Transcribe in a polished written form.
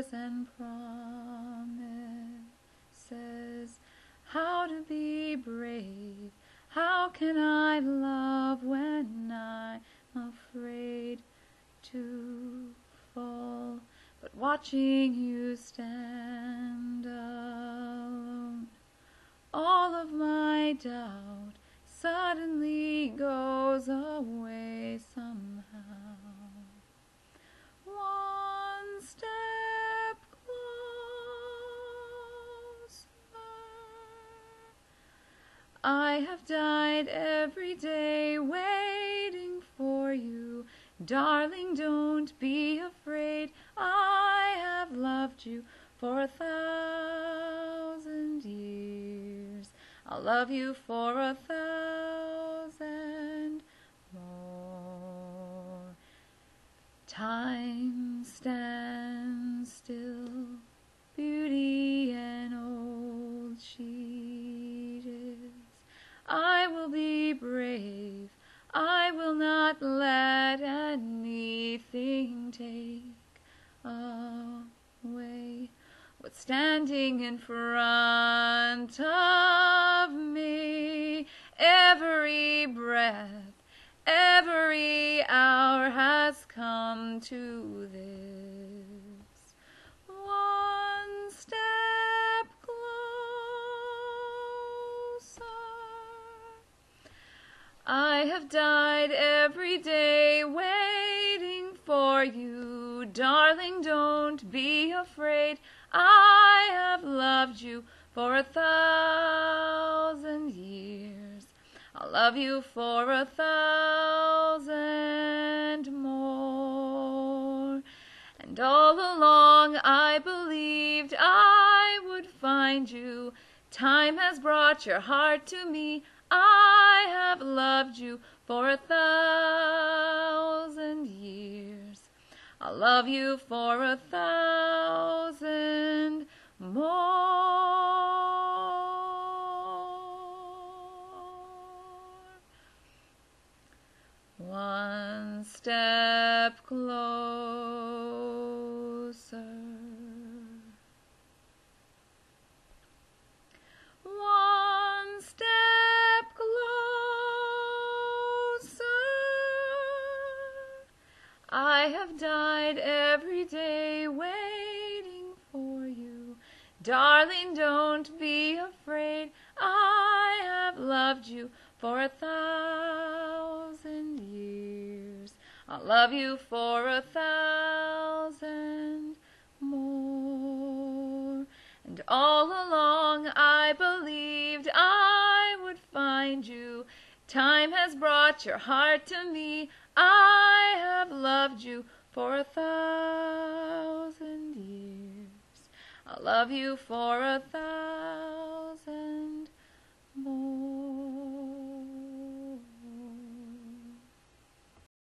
vows and promises, how to be brave, how can I love when I'm afraid to fall, but watching you stand alone, all of my doubt suddenly goes away somehow. One step closer. I have died every day waiting for you. Darling, don't be afraid. I have loved you for 1,000 years. I'll love you for 1,000 more. Time stands still, beauty and old she is. I will be brave, I will not let anything take away what's standing in front of me. Every breath, every hour has come to this. One step closer. I have died every day waiting for you. Darling, don't be afraid. I have loved you for 1,000 years. I'll love you for 1,000 more. And all along I believed I would find you. Time has brought your heart to me. I have loved you for 1,000 years. I'll love you for 1,000 more. One step closer. One step closer. I have died every day waiting for you. Darling, don't be afraid. I have loved you for 1,000 years. I'll love you for 1,000 more. And all along I believed I would find you. Time has brought your heart to me. I have loved you for 1,000 years. I'll love you for 1,000 more.